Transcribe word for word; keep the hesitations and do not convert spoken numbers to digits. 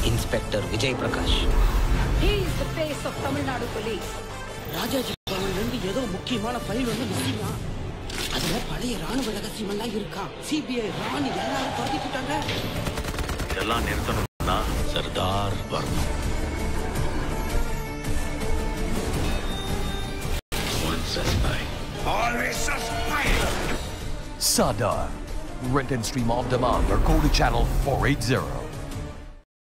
Inspector Vijay Prakash. He is the face of Tamil Nadu police. Rajaji பவன்ல இருந்து ஏதோ முக்கியமான file வந்து மிஸ்ஸிங்கா. அதுல பழைய ராணுவ ரகசியம் எல்லாம் இருக்கா. சிபிஐ ராணி எல்லாரும் தொடர்ந்துட்டாங்க. இதெல்லாம் நிறுத்தணும்னா சர்தார் வரணும். One suspect. Always suspect. Sardar. Rent and stream on demand or call to channel four eighty.